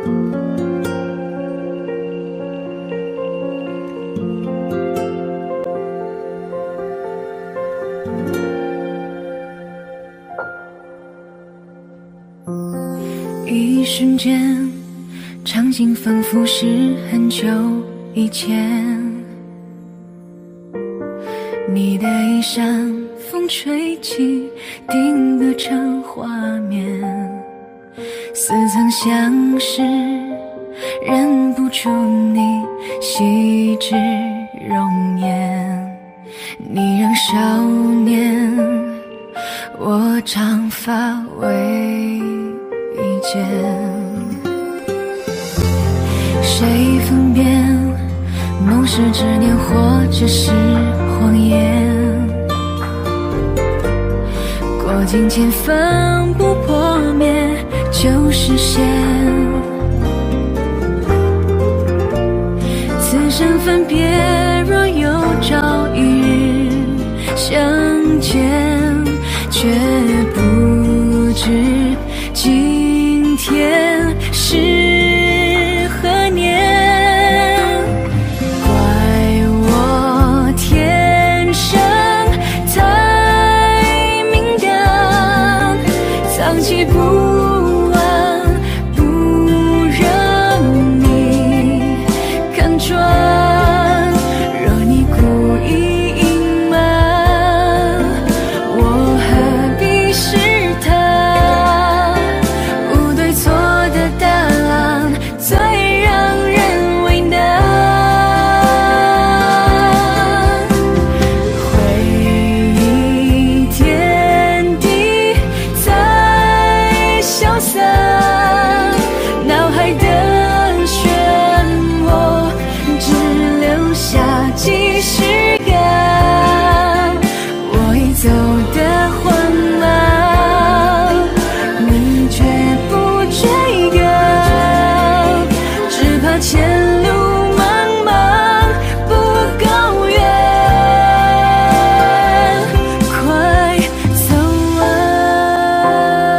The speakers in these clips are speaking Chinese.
一瞬间，场景仿佛是很久以前。你的衣衫，风吹起，定格成画面，似曾相识，认不出你细致容颜。你仍少年，我长发为一件，谁分辨梦是执念或者是谎言？过境迁风不破灭就是险，此生分别若有朝一日相见，却不知今天是何年。怪我天生太敏感，藏起不安，不让你看穿。若你故意隐瞒，我何必试探？无对错的答案最让人为难。回忆天地在消散，脑海的漩涡只留下即视感。我已走得缓慢，你却不追赶，只怕前路茫茫不够远，快走完。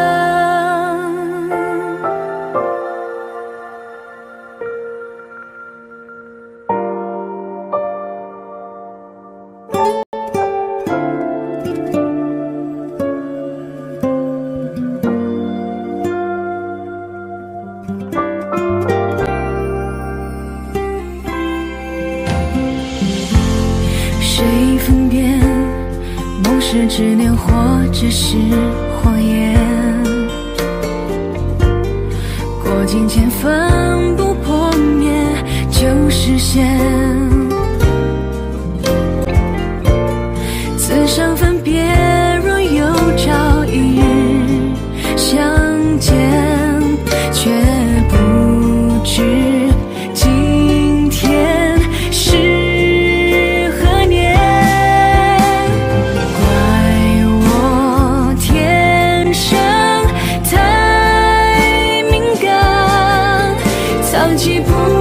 谁分辨梦是执念或者是谎言？过境迁风不破灭就是险，此生分别若有朝一日相见，却不知今天是何年。怪我天生太敏感，藏起不